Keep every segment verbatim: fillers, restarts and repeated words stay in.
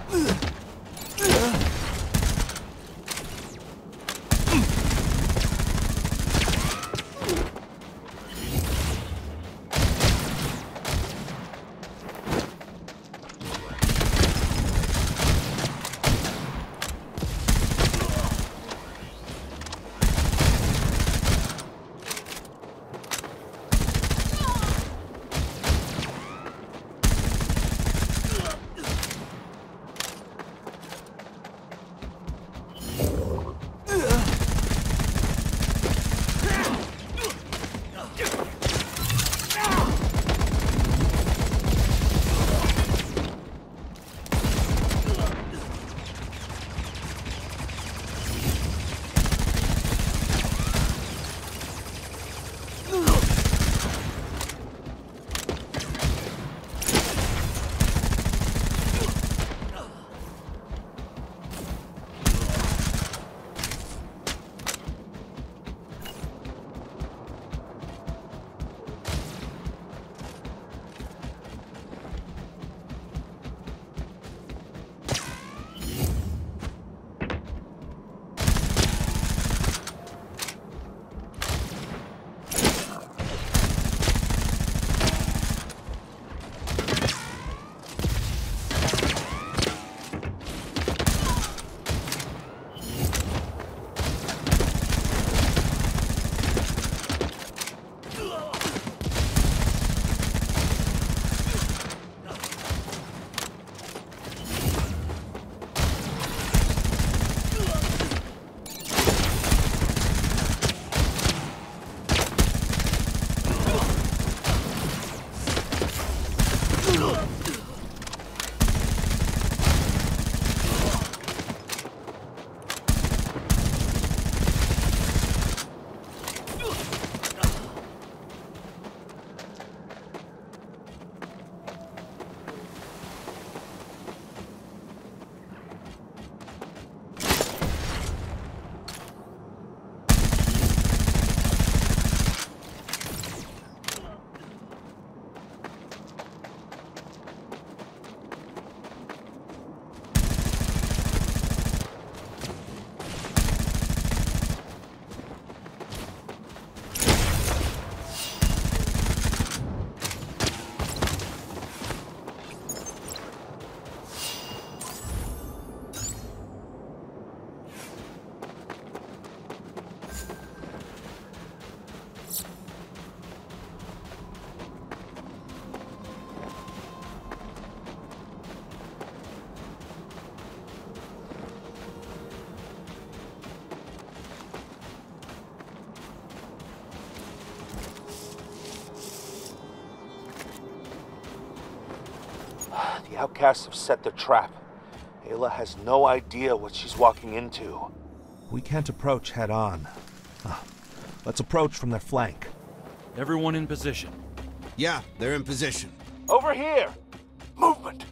The outcasts have set their trap. Ayla has no idea what she's walking into. We can't approach head-on. Ah, let's approach from their flank. Everyone in position. Yeah, they're in position. Over here! Movement!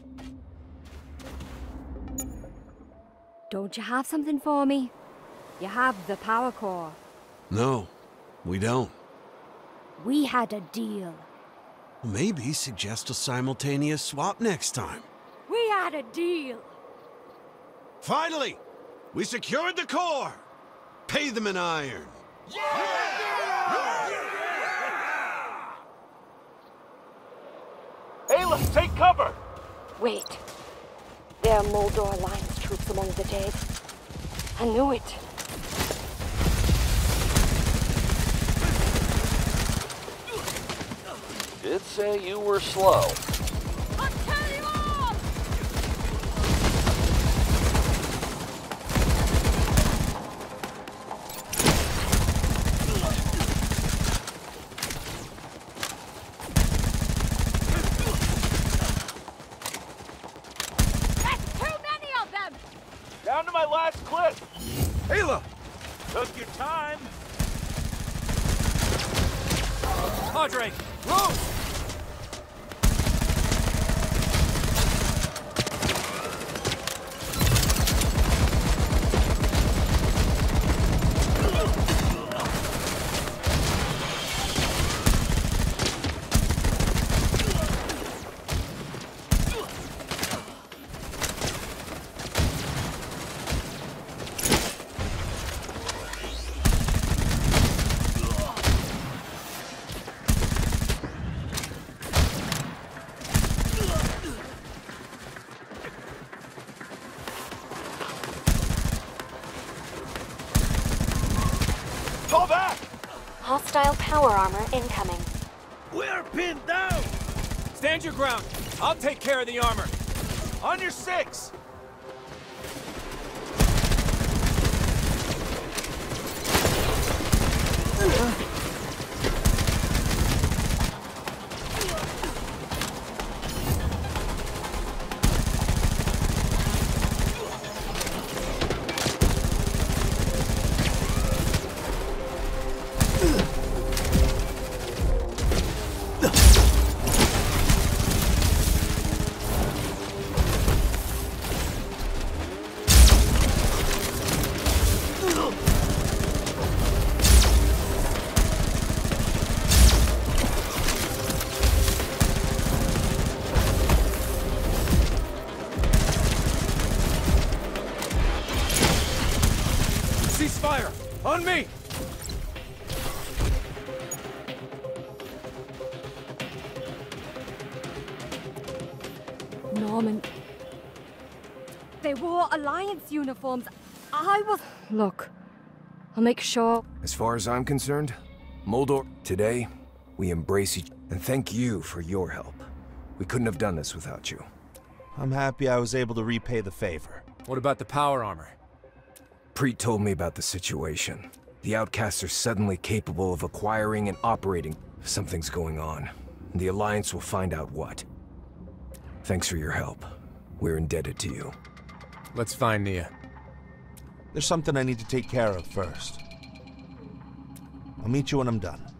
Don't you have something for me? You have the power core. No, we don't. We had a deal. Maybe suggest a simultaneous swap next time. We had a deal. Finally! We secured the core! Pay them in iron. Ayla, take cover! Wait. There are Moldor Alliance troops among the dead. I knew it. Did say you were slow. I'll tell you all! That's too many of them! Down to my last clip! Ayla! Took your time. Padre, Rose! Hostile power armor incoming. We're pinned down! Stand your ground. I'll take care of the armor. On your six! Ceasefire! On me! Norman. They wore Alliance uniforms. I was... Look, I'll make sure... As far as I'm concerned, Moldor, today, we embrace each... And thank you for your help. We couldn't have done this without you. I'm happy I was able to repay the favor. What about the power armor? Preet told me about the situation. The outcasts are suddenly capable of acquiring and operating. Something's going on. The Alliance will find out what. Thanks for your help. We're indebted to you. Let's find Nia. There's something I need to take care of first. I'll meet you when I'm done.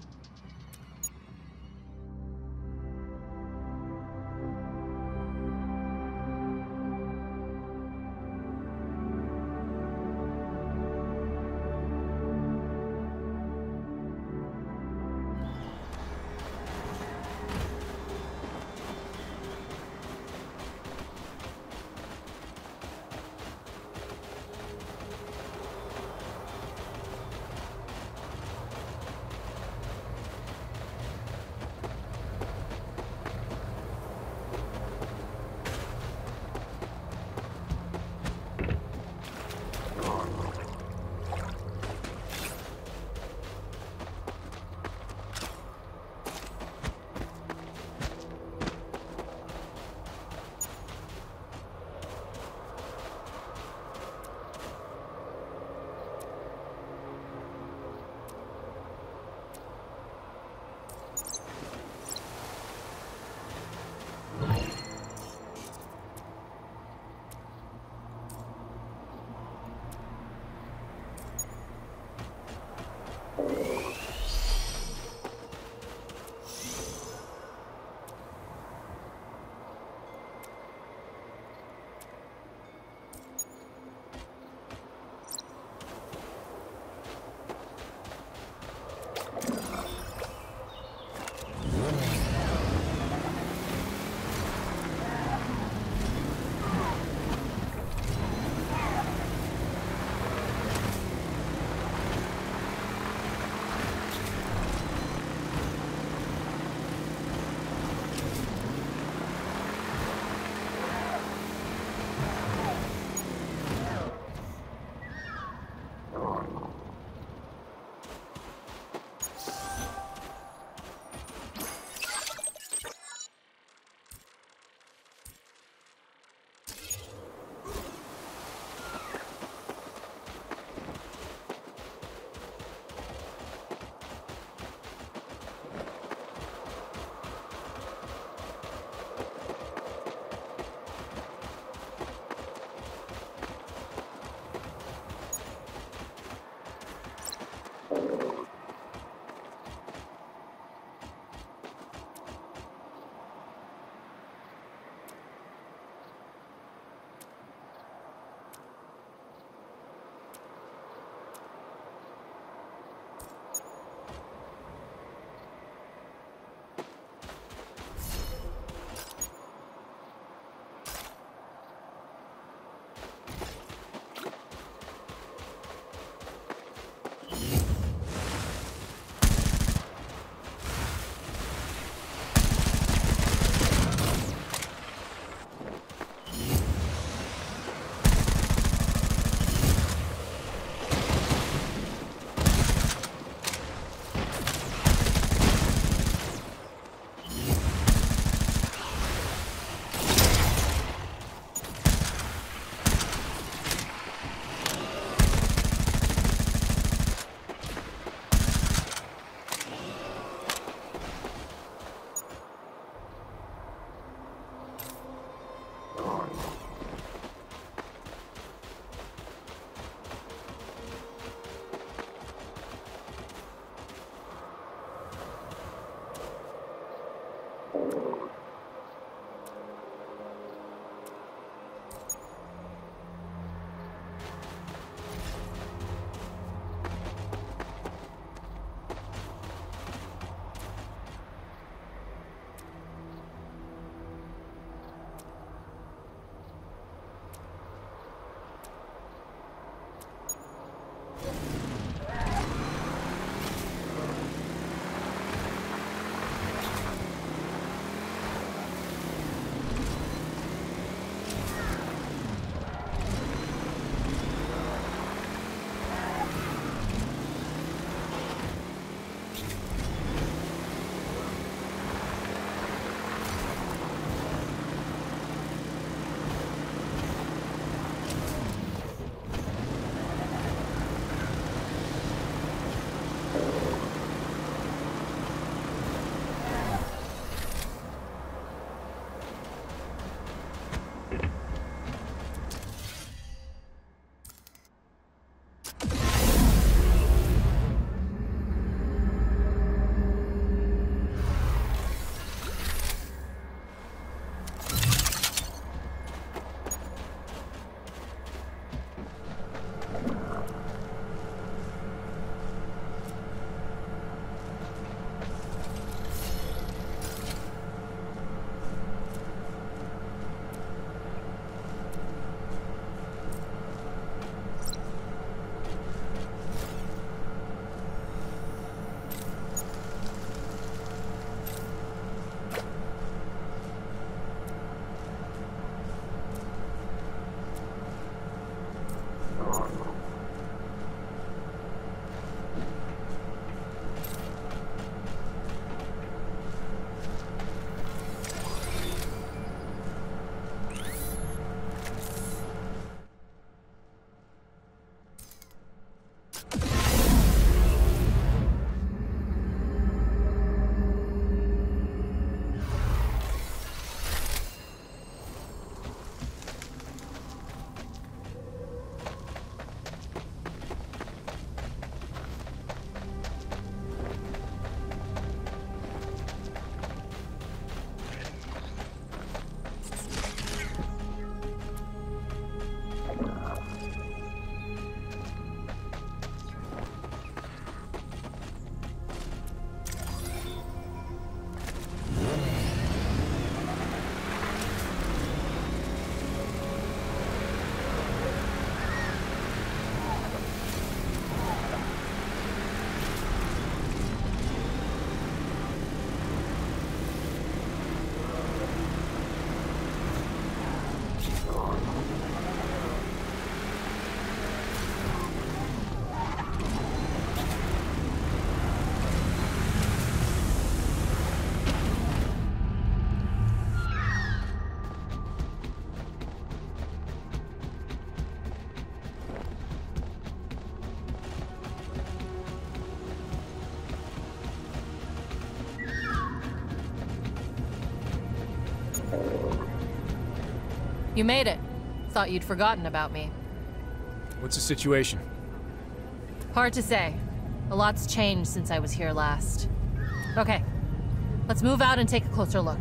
You made it. Thought you'd forgotten about me. What's the situation? Hard to say. A lot's changed since I was here last. Okay, let's move out and take a closer look.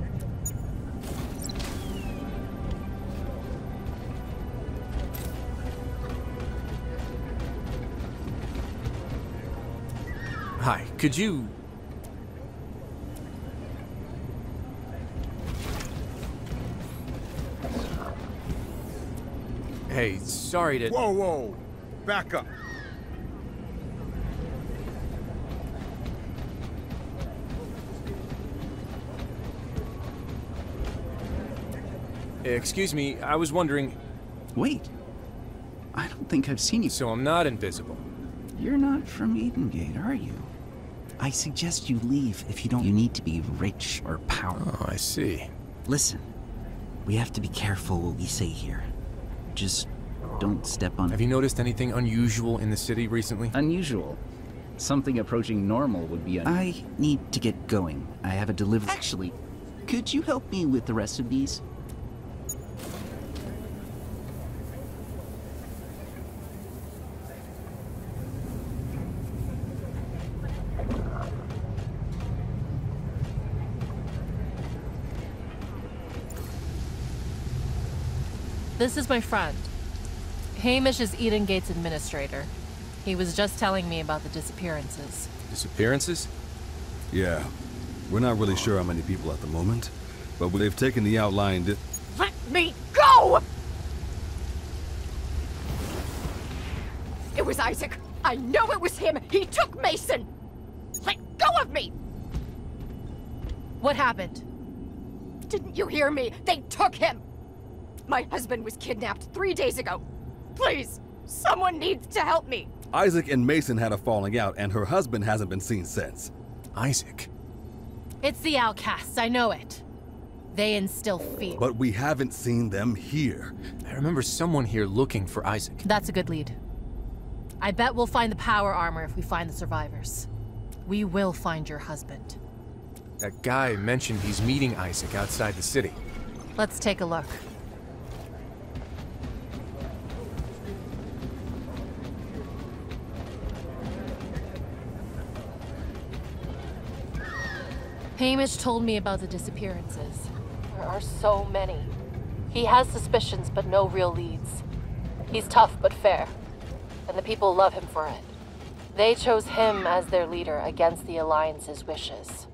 Hi, could you... Hey, sorry to... Whoa, whoa! Back up! Excuse me, I was wondering... Wait. I don't think I've seen you. So I'm not invisible. You're not from Edengate, are you? I suggest you leave if you don't. You need to be rich or powerful. Oh, I see. Listen, we have to be careful what we say here. Just don't step on... Have you noticed anything unusual in the city recently? Unusual? Something approaching normal would be un... I need to get going. I have a delivery... Actually, could you help me with the rest of these? This is my friend. Hamish is Edengate's administrator. He was just telling me about the disappearances. Disappearances? Yeah. We're not really sure how many people at the moment, but they've taken the outlying di- Let me go! It was Isaac. I know it was him. He took Mason. Let go of me! What happened? Didn't you hear me? They took him! My husband was kidnapped three days ago. Please, someone needs to help me. Isaac and Mason had a falling out, and her husband hasn't been seen since. Isaac? It's the outcasts, I know it. They instill fear. But we haven't seen them here. I remember someone here looking for Isaac. That's a good lead. I bet we'll find the power armor if we find the survivors. We will find your husband. That guy mentioned he's meeting Isaac outside the city. Let's take a look. Hamish told me about the disappearances. There are so many. He has suspicions, but no real leads. He's tough but fair, and the people love him for it. They chose him as their leader against the Alliance's wishes.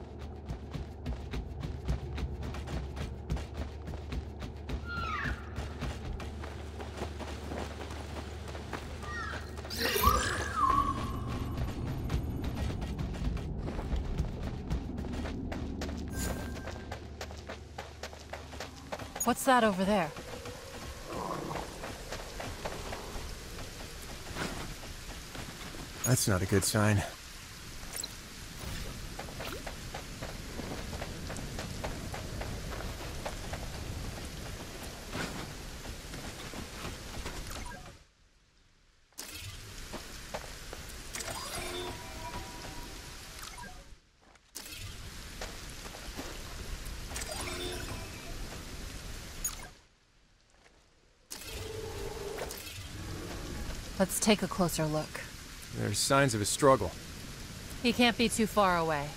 What's that over there? That's not a good sign. Let's take a closer look. There's signs of a struggle. He can't be too far away.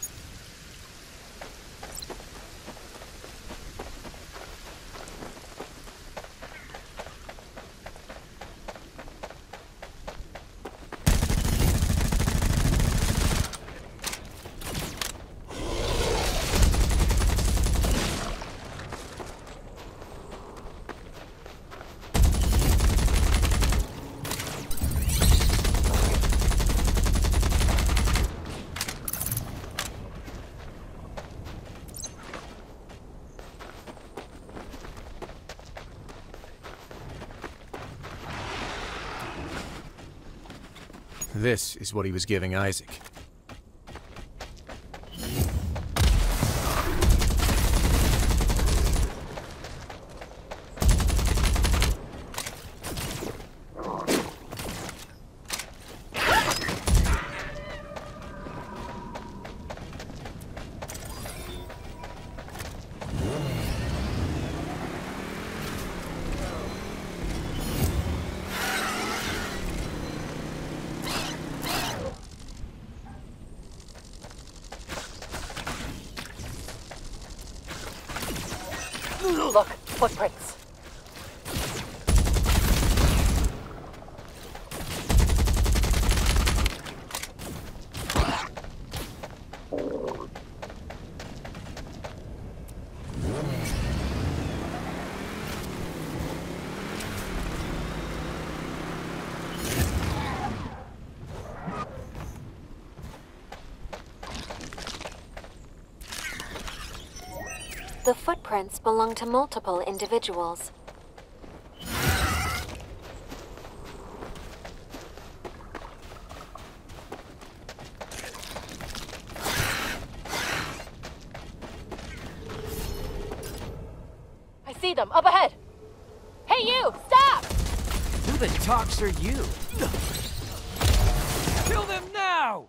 This is what he was giving Isaac. Look, footprints. The footprints belong to multiple individuals. I see them, up ahead! Hey you, stop! Who the talks are you? Kill them now!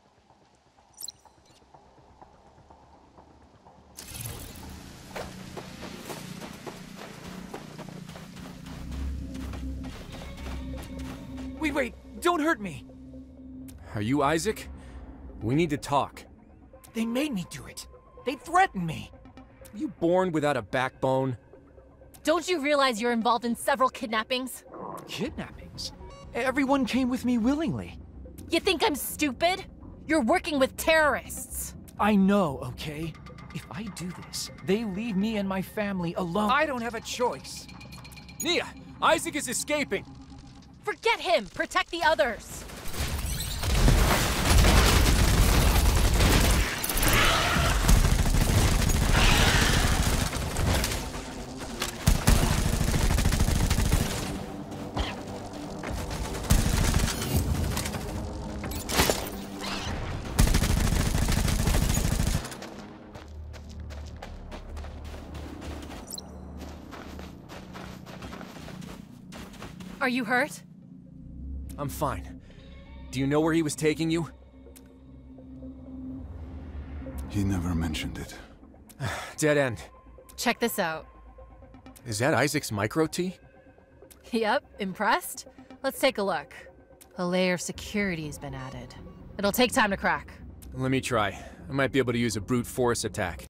Wait, wait, don't hurt me! Are you Isaac? We need to talk. They made me do it. They threatened me. Were you born without a backbone? Don't you realize you're involved in several kidnappings? Kidnappings? Everyone came with me willingly. You think I'm stupid? You're working with terrorists. I know, okay? If I do this, they leave me and my family alone. I don't have a choice. Nia, Isaac is escaping. Forget him! Protect the others! Are you hurt? I'm fine. Do you know where he was taking you? He never mentioned it. Dead end. Check this out. Is that Isaac's micro-T? Yep, impressed? Let's take a look. A layer of security has been added. It'll take time to crack. Let me try. I might be able to use a brute force attack.